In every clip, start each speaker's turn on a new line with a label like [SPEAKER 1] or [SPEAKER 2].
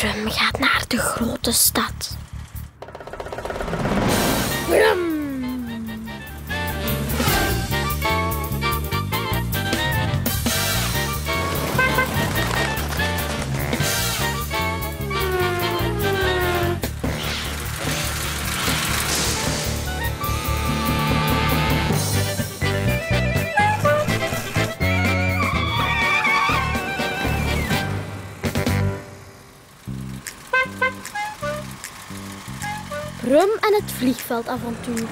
[SPEAKER 1] Brum gaat naar de grote stad. Brum! Brum en het vliegveldavontuur.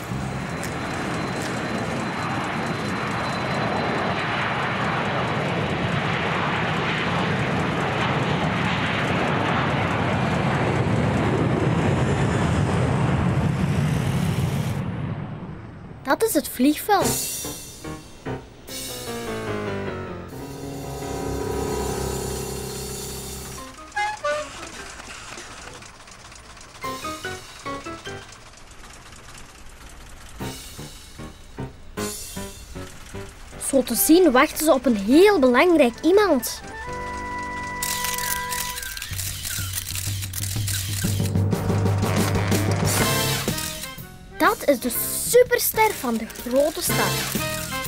[SPEAKER 1] Dat is het vliegveld. Zo te zien wachten ze op een heel belangrijk iemand. Dat is de superster van de grote stad.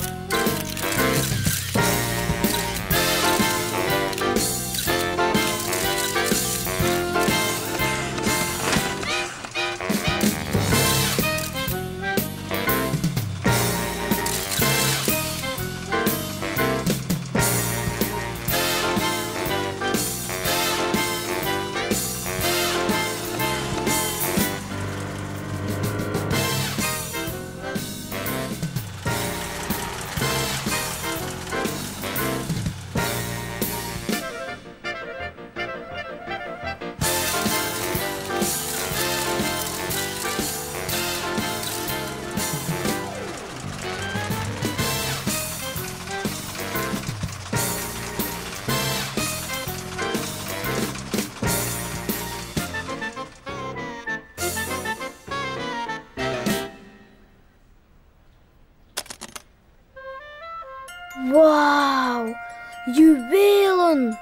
[SPEAKER 1] Wauw, juwelen!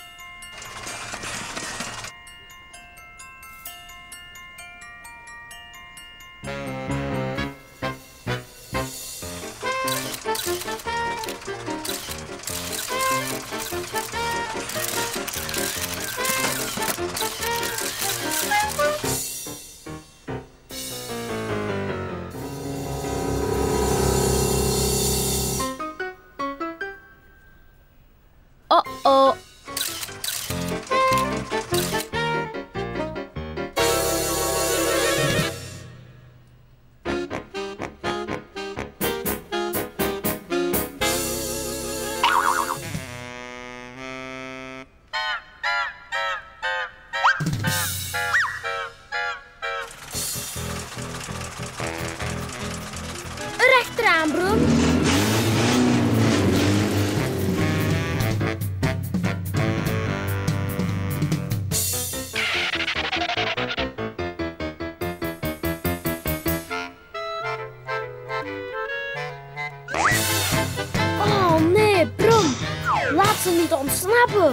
[SPEAKER 1] Oh-oh. Erachteraan, Brum. Oh nee, Brum. Laat ze niet ontsnappen.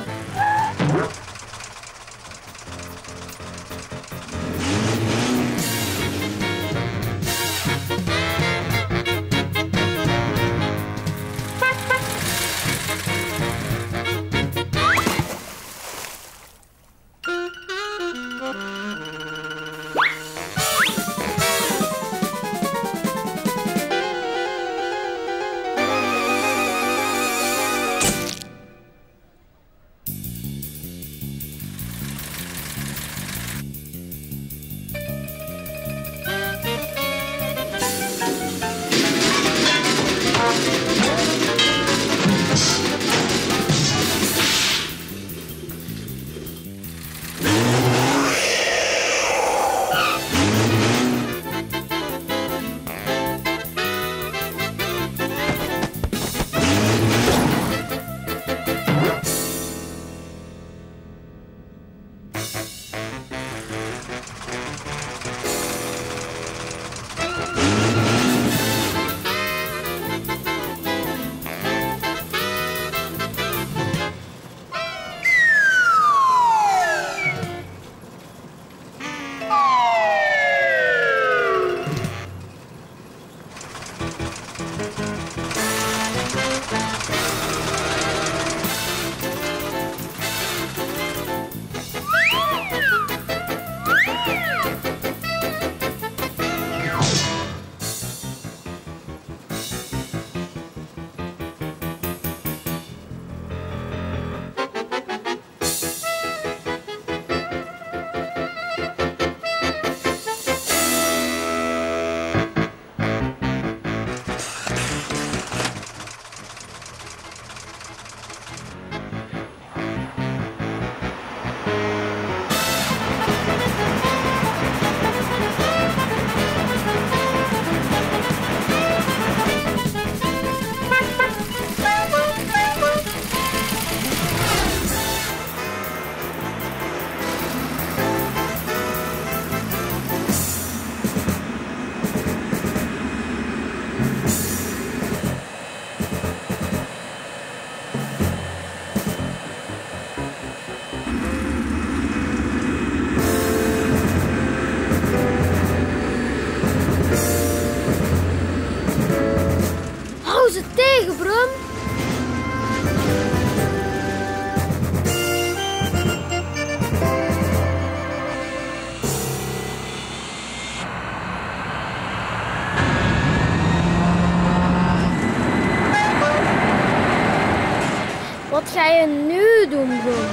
[SPEAKER 1] nu doen, Brum?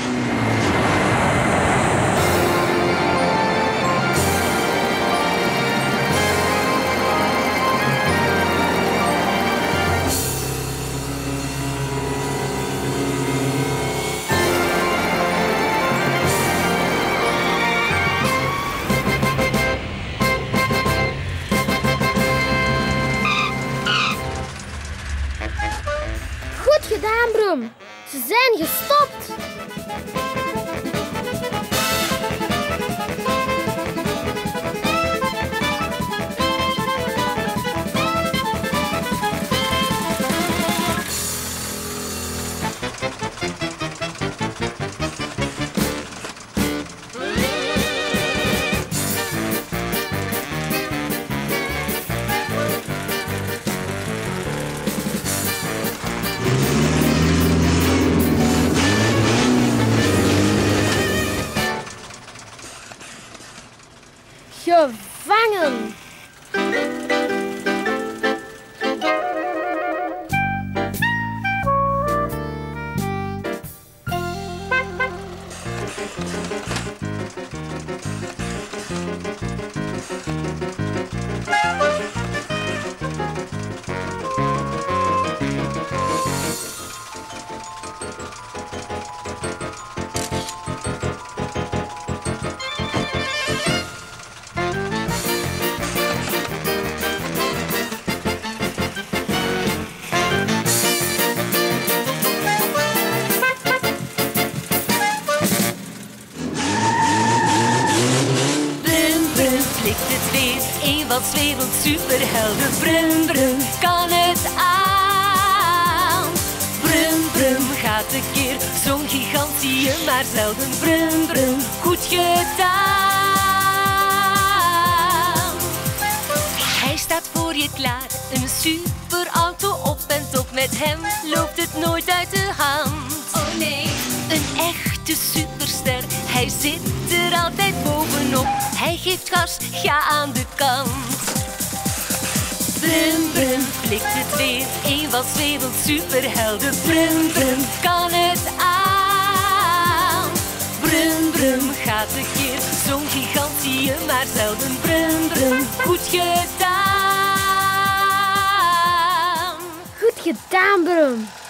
[SPEAKER 1] Goed gedaan, Brum. Ze zijn gestopt. Gevangen.
[SPEAKER 2] Een van 's wereld superhelden. Brum, brum, kan het aan. Brum, brum, gaat een keer. Zo'n gigant zie je maar zelden. Brum, brum, goed gedaan. Hij staat voor je klaar. Een superauto op en top. Met hem loopt het nooit uit de hand. Oh nee, een echte superster. Hij zit er altijd bovenop. Hij geeft gas, ga aan de kant. Brum, brum, flikt het weer. Een van 's wereld superhelden. Brum, brum, kan het aan. Brum, brum, gaat een keer. Zo'n gigant zie je maar zelden. Brum, brum, goed gedaan.
[SPEAKER 1] Goed gedaan, Brum.